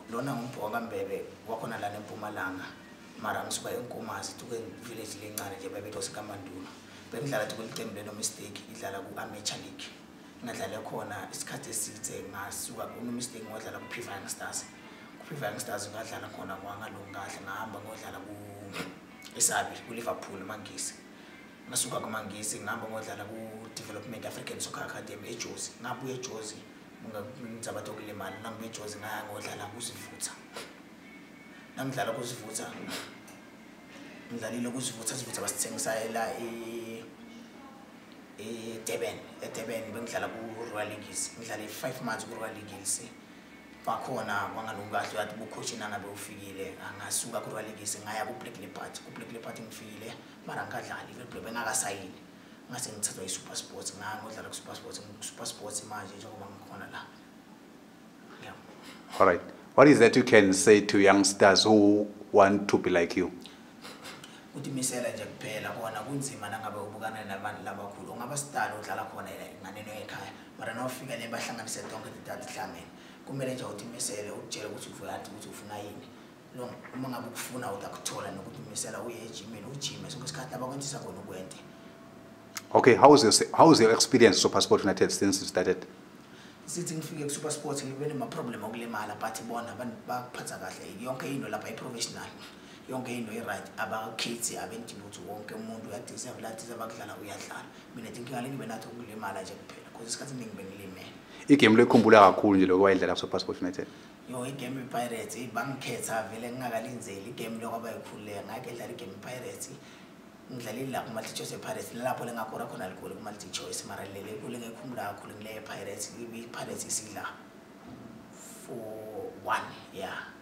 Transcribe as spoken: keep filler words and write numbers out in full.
lona ngumbhoka mbebe wakhona la eMpumalanga mara ngisuka eNkomazi tuke village lencane nje babethu sikaMandulo bengidlala tukule iqembu lelo mistake idlala ku amateur league ngadlala khona isikhathi esithe ngasuka kuno mistake ngodlala ku Privang Stars ku Privang Stars ngadlala khona kwangalunga kahle ngahamba ngodlala ku Esabi ku Liverpool Mangisi ngasuka ku Mangisi ngihamba ngodlala ku Development African Soccer Academy eJozi ngabuye eJozi ngizaba tokulimala nami eJozi ngaya ngodlala kuSivutha namdlala kuSivutha ngidlalile kuSivutha Sivutha basithengisa la e e Durban eDurban bengidlala ku Royal Eagles ngidlala five months ku Royal Eagles bakhona kwangalunga kahle yathi bucoach nanga bewufikile angasuka ku Royal Eagles ngaya ku Black Leopard ku Black Leopard ngifikile mara ngadlali bengakasayini ngase ngithathwa iSuper Sports ngangodlala ku Super Sports Super Sports manje njengoba ngikhona la. Yeah. All right, what is that you can say to youngsters who want to be like you? Utimisela nje kuphela kona kunzima nangabe ubukana nabantu labakhulu ungaba star odlala khona nganeno ekhaya mara nawufika le bahlanganise tonke idatha hlangene kumele nje utimisele utshele ukuthi ufuna ukuthi ufuna yini lo uma ngabe ukufuna utakuthola nokuthi umisela uye ejimini ujime sonke isikhathi labakwenzisa kona ukwente. Okay, how is your how is your experience Super Sport United since you started? Sithi ngifike ku Super Sport ngibe nema problem okulimala but bona bakuphatha kahle yonke into lapha iprofessional yonke into i-right abakhethi abenti lutho wonke umuntu uyadeserve lathi abakudlala uyadlala mina inkinga lengibe nathi ukulimala nje kuphela because isikhathi ningi bengilimele. Igame lekhumbula kakhulu nje lokho wayidlala ku Super Sport United. Yo igame iPirates ibangikhetha vele ngingakalinzeli igame lokho abayikhuleka ngake dlala igame iPirates ngidlalile la ku Multi Choice ePirates lapho lengakora khona ligoli ku Multi Choice mara lele kule ngekhumbula kakhulu ngile ePirates iPirates isidla for one yeah.